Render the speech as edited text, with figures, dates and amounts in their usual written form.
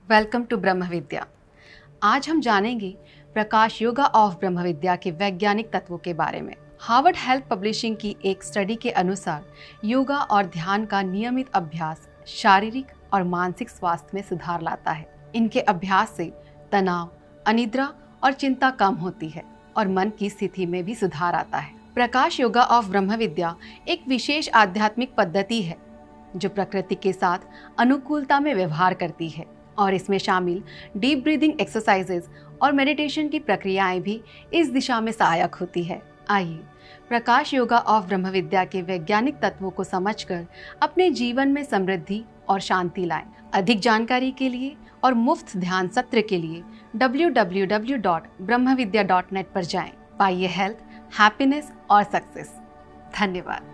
Welcome to ब्रह्मविद्या। आज हम जानेंगे प्रकाश योगा ऑफ ब्रह्मविद्या के वैज्ञानिक तत्वों के बारे में। हार्वर्ड हेल्थ पब्लिशिंग की एक स्टडी के अनुसार योगा और ध्यान का नियमित अभ्यास शारीरिक और मानसिक स्वास्थ्य में सुधार लाता है। इनके अभ्यास से तनाव, अनिद्रा और चिंता कम होती है और मन की स्थिति में भी सुधार आता है। प्रकाश योगा ऑफ ब्रह्मविद्या एक विशेष आध्यात्मिक पद्धति है जो प्रकृति के साथ अनुकूलता में व्यवहार करती है और इसमें शामिल डीप ब्रीदिंग एक्सरसाइजेज और मेडिटेशन की प्रक्रियाएं भी इस दिशा में सहायक होती है। आइए प्रकाश योगा ऑफ ब्रह्मविद्या के वैज्ञानिक तत्वों को समझकर अपने जीवन में समृद्धि और शांति लाएं। अधिक जानकारी के लिए और मुफ्त ध्यान सत्र के लिए www.brahmavidya.net पर जाएं। पाइए हेल्थ, हैप्पीनेस और सक्सेस। धन्यवाद।